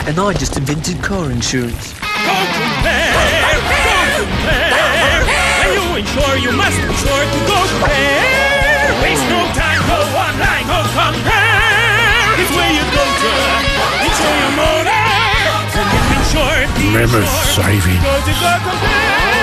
And I just invented car insurance. Go Compare! Go Compare! When you insure, you must be sure to go Compare! Waste no time, go online, go Compare! It's where you go to insure your motor. And get insured, be Remember insured. saving. Go Compare!